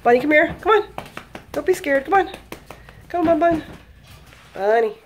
Bunny, come here. Come on. Don't be scared. Come on. Come on, Bun. Bunny.